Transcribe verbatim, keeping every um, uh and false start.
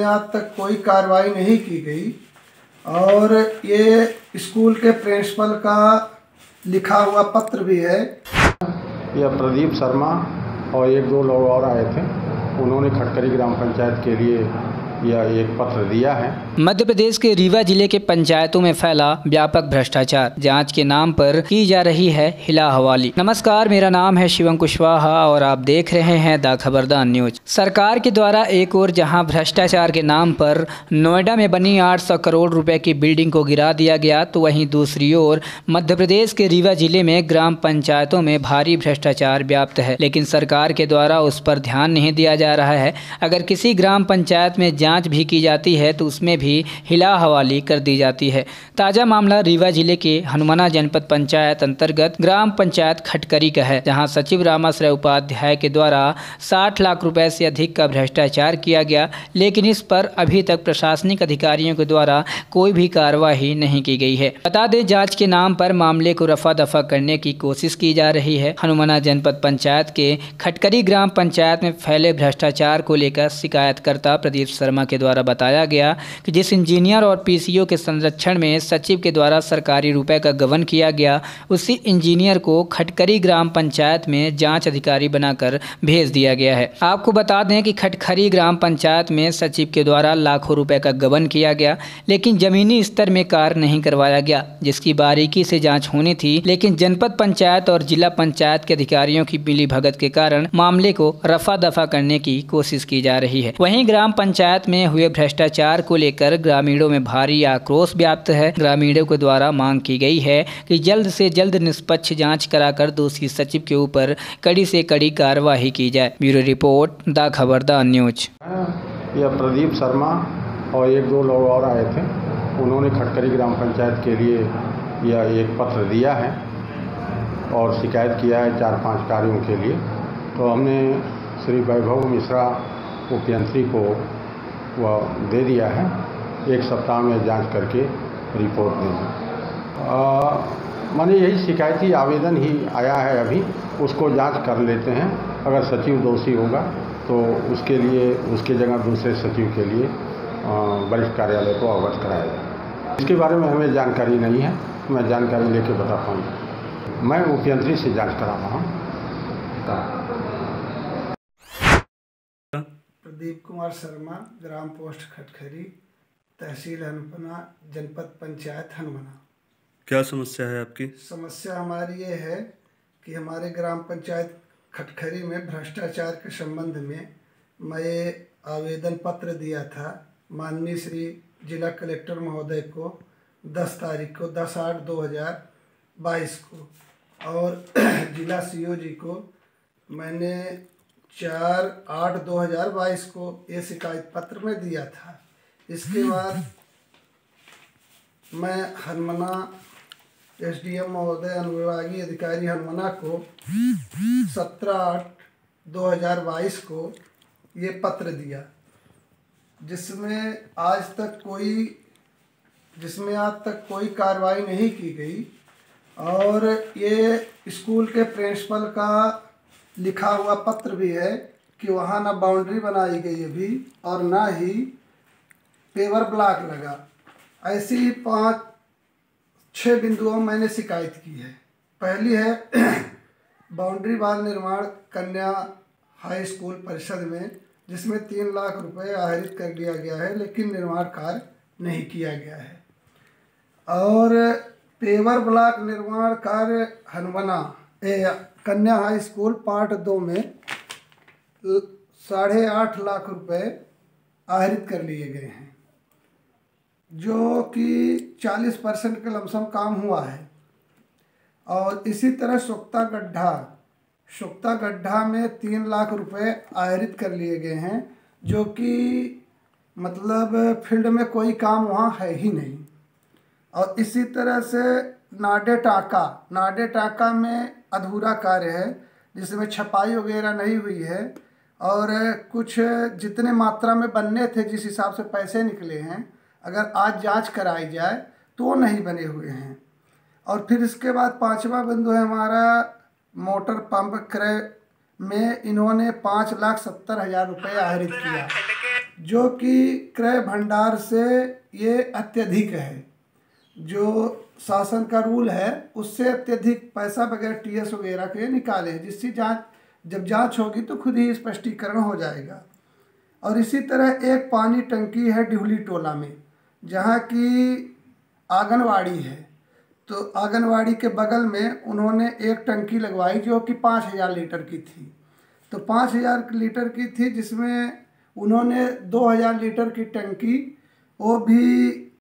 आज तक कोई कार्रवाई नहीं की गई और ये स्कूल के प्रिंसिपल का लिखा हुआ पत्र भी है। यह प्रदीप शर्मा और एक दो लोग और आए थे, उन्होंने खटकरी ग्राम पंचायत के लिए यह एक पत्र दिया है। मध्य प्रदेश के रीवा जिले के पंचायतों में फैला व्यापक भ्रष्टाचार, जांच के नाम पर की जा रही है हिला हवाली। नमस्कार, मेरा नाम है शिवम कुशवाहा और आप देख रहे हैं द खबरदार न्यूज। सरकार के द्वारा एक ओर जहां भ्रष्टाचार के नाम पर नोएडा में बनी आठ सौ करोड़ रुपए की बिल्डिंग को गिरा दिया गया, तो वहीं दूसरी ओर मध्य प्रदेश के रीवा जिले में ग्राम पंचायतों में भारी भ्रष्टाचार व्याप्त है, लेकिन सरकार के द्वारा उस पर ध्यान नहीं दिया जा रहा है। अगर किसी ग्राम पंचायत में जांच भी की जाती है तो उसमें भी हिला हवाली कर दी जाती है। ताजा मामला रीवा जिले के हनुमाना जनपद पंचायत अंतर्गत ग्राम पंचायत खटकरी का है, जहां सचिव रामाश्रय उपाध्याय के द्वारा साठ लाख रुपए से अधिक का भ्रष्टाचार किया गया, लेकिन इस पर अभी तक प्रशासनिक अधिकारियों के द्वारा कोई भी कार्रवाई नहीं की गई है। बता दें, जांच के नाम पर मामले को रफा दफा करने की कोशिश की जा रही है। हनुमाना जनपद पंचायत के खटकरी ग्राम पंचायत में फैले भ्रष्टाचार को लेकर शिकायतकर्ता प्रदीप शर्मा के द्वारा बताया गया कि जिस इंजीनियर और पीसीओ के संरक्षण में सचिव के द्वारा सरकारी रुपए का गबन किया गया, उसी इंजीनियर को खटकरी ग्राम पंचायत में जांच अधिकारी बनाकर भेज दिया गया है। आपको बता दें कि खटकरी ग्राम पंचायत में सचिव के द्वारा लाखों रुपए का गबन किया गया, लेकिन जमीनी स्तर में कार्य नहीं करवाया गया, जिसकी बारीकी से जाँच होनी थी, लेकिन जनपद पंचायत और जिला पंचायत के अधिकारियों की मिलीभगत के कारण मामले को रफा दफा करने की कोशिश की जा रही है। वहीं ग्राम पंचायत में हुए भ्रष्टाचार को लेकर ग्रामीणों में भारी आक्रोश व्याप्त है। ग्रामीणों के द्वारा मांग की गई है कि जल्द से जल्द निष्पक्ष जांच कराकर दोषी सचिव के ऊपर कड़ी से कड़ी कार्रवाई की जाए। Bureau report, the Khabardar news. यह प्रदीप शर्मा और एक दो लोग और आए थे, उन्होंने खटकरी ग्राम पंचायत के लिए यह एक पत्र दिया है और शिकायत किया है चार पाँच कार्यों के लिए। तो हमने श्री वैभव मिश्रा उपयंत्री को वह दे दिया है, एक सप्ताह में जांच करके रिपोर्ट देंगे। माने यही शिकायती आवेदन ही आया है, अभी उसको जांच कर लेते हैं। अगर सचिव दोषी होगा तो उसके लिए उसके जगह दूसरे सचिव के लिए वरिष्ठ कार्यालय को अवगत कराया जाए। इसके बारे में हमें जानकारी नहीं है, मैं जानकारी लेके बता पाऊँगा। मैं उपयंत्री से जाँच करा रहा हूँ। प्रदीप कुमार शर्मा, ग्राम पोस्ट खटखरी, तहसील हनुमाना, जनपद पंचायत हनुमाना। क्या समस्या है आपकी? समस्या हमारी ये है कि हमारे ग्राम पंचायत खटखरी में भ्रष्टाचार के संबंध में मैं आवेदन पत्र दिया था माननीय श्री जिला कलेक्टर महोदय को दस तारीख को दस आठ दो हज़ार बाईस को, और जिला सीओ जी को मैंने चार आठ दो हज़ार बाईस को ये शिकायत पत्र में दिया था। इसके बाद मैं हनुमाना एसडीएम महोदय अनुविभागीय अधिकारी हनुमाना को सत्रह आठ दो हज़ार बाईस को ये पत्र दिया, जिसमें आज तक कोई जिसमें आज तक कोई कार्रवाई नहीं की गई और ये स्कूल के प्रिंसिपल का लिखा हुआ पत्र भी है कि वहाँ ना बाउंड्री बनाई गई अभी और ना ही पेवर ब्लॉक लगा। ऐसी पांच छः बिंदुओं में मैंने शिकायत की है। पहली है बाउंड्री वाल निर्माण कन्या हाई स्कूल परिषद में, जिसमें तीन लाख रुपए आहरित कर दिया गया है, लेकिन निर्माण कार्य नहीं किया गया है। और पेवर ब्लॉक निर्माण कार्य हनुमाना कन्या हाई स्कूल पार्ट दो में साढ़े आठ लाख रुपए आहरित कर लिए गए हैं, जो कि चालीस परसेंट का लमसम काम हुआ है। और इसी तरह सुक्ता गड्ढा सुक्ता गड्ढा में तीन लाख रुपए आहरित कर लिए गए हैं, जो कि मतलब फील्ड में कोई काम वहाँ है ही नहीं। और इसी तरह से नाडे टाका नाडे टाका में अधूरा कार्य है, जिसमें छपाई वगैरह नहीं हुई है और कुछ जितने मात्रा में बनने थे, जिस हिसाब से पैसे निकले हैं, अगर आज जांच कराई जाए तो नहीं बने हुए हैं। और फिर इसके बाद पांचवा बिंदु है हमारा मोटर पंप क्रय में इन्होंने पाँच लाख सत्तर हज़ार रुपये आहरित किया। जो कि क्रय भंडार से ये अत्यधिक है। जो शासन का रूल है उससे अत्यधिक पैसा बगैर टीएस वगैरह के निकाले, जिसकी जांच जब जांच होगी तो खुद ही स्पष्टीकरण हो जाएगा। और इसी तरह एक पानी टंकी है डिहुली टोला में, जहाँ की आंगनवाड़ी है। तो आंगनवाड़ी के बगल में उन्होंने एक टंकी लगवाई जो कि पाँच हज़ार लीटर की थी। तो पाँच हज़ार लीटर की थी, जिसमें उन्होंने दो हज़ार लीटर की टंकी वो भी